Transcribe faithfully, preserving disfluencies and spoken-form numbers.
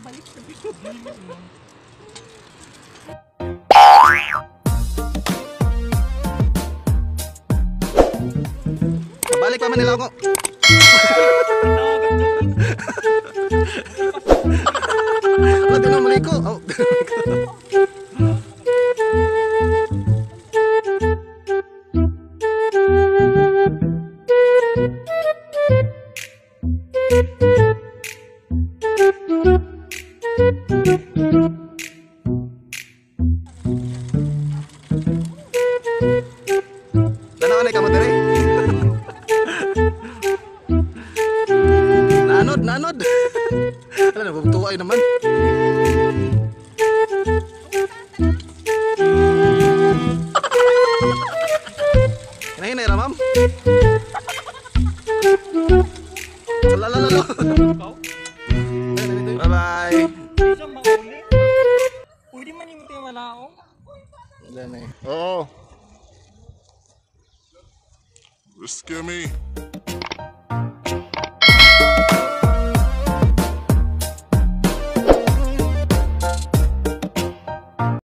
balik sa Balik pa man nila ako. Pati na muli ko. Oh. Danaon ay kamo dire. Nanod, nanod. Ala na butuay naman. Hinay-hinay ra, ma'am. Lalalala. Bye-bye. Isang mauli. Pwede man yung tayo malaong. Dami. Oh. Scare me.